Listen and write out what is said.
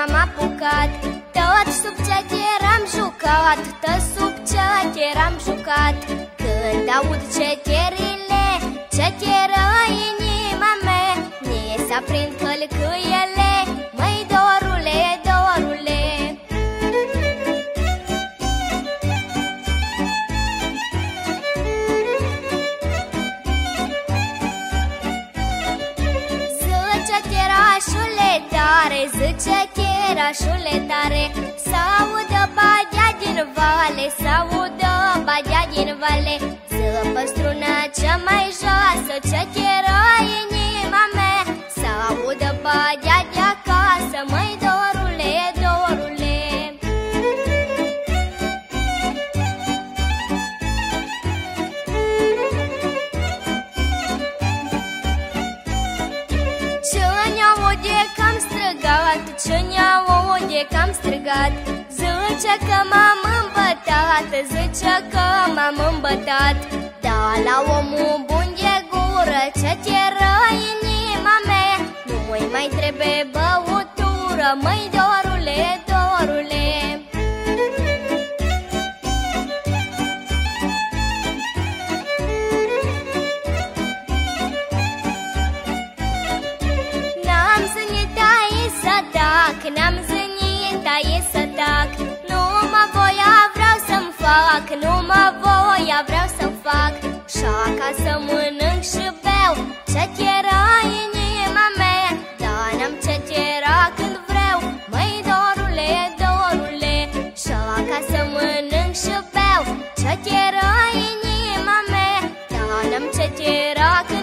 m-am apucat. Tot sub ceacher am jucat, tot sub ceacher am jucat. Când aud cecherile, cecheră inima mea, mi s-aprind călcâiele, măi dorule, dorule. Zice cherașule tare, s-audă badea din vale, s-audă badea din vale. Zăpă struna cea mai joasă, ce cheră inima mea, s-audă badea de acasă, măi dorule, dorule. Ce ne-aude că am strigat, zice că m-am îmbătat, zice că m-am îmbătat. Da, la omul bun de gură, ce cheră inima mea, nu-i mai trebuie băutură, măi dorule, dorule. N-am zânit, e să tac, numai voia vreau să-mi fac, numai voia vreau să-mi fac. Și acasă mănânc și beau, ce-cheră inima mea, dar n-am ce-chera când vreau, măi dorule, dorule. Și acasă mănânc și beau, ce-cheră inima mea, dar n-am ce-chera când